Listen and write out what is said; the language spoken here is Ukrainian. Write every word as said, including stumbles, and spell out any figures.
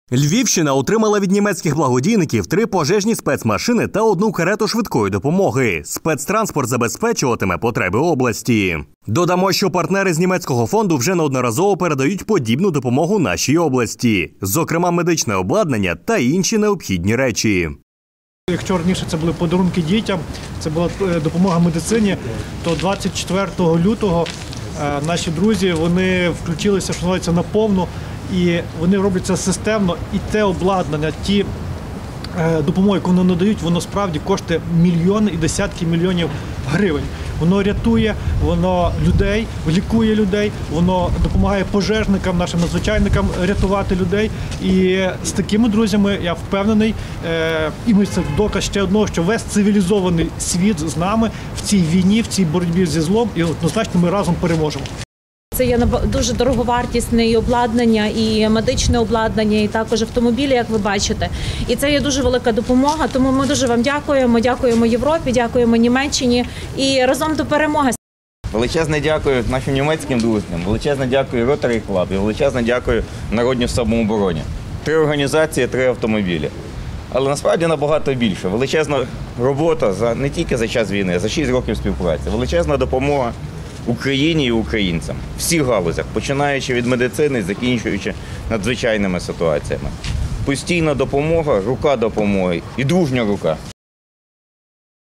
Львівщина отримала від німецьких благодійників три пожежні спецмашини та одну карету швидкої допомоги. Спецтранспорт забезпечуватиме потреби області. Додамо, що партнери з німецького фонду вже неодноразово передають подібну допомогу нашій області. Зокрема, медичне обладнання та інші необхідні речі. Якщо раніше це були подарунки дітям, це була допомога медицині, то двадцять четвертого лютого наші друзі, вони включилися, що називається, наповну, і вони роблять це системно, і те обладнання, ті допомоги, яку вони надають, воно справді коштує мільйони і десятки мільйонів гривень. Воно рятує, воно людей, лікує людей, воно допомагає пожежникам, нашим надзвичайникам рятувати людей. І з такими друзями, я впевнений, і ми це доказ ще одного, що весь цивілізований світ з нами в цій війні, в цій боротьбі зі злом, і однозначно ми разом переможемо. Це є дуже дороговартісне і обладнання, і медичне обладнання, і також автомобілі, як ви бачите. І це є дуже велика допомога, тому ми дуже вам дякуємо, дякуємо Європі, дякуємо Німеччині і разом до перемоги. Величезне дякую нашим німецьким друзям, величезне дякую Rotary Club і величезне дякую Народній самообороні. Три організації, три автомобілі. Але насправді набагато більше. Величезна робота за, не тільки за час війни, а за шість років співпраці. Величезна допомога Україні і українцям. В всіх галузях, починаючи від медицини, закінчуючи надзвичайними ситуаціями. Постійна допомога, рука допомоги і дружня рука.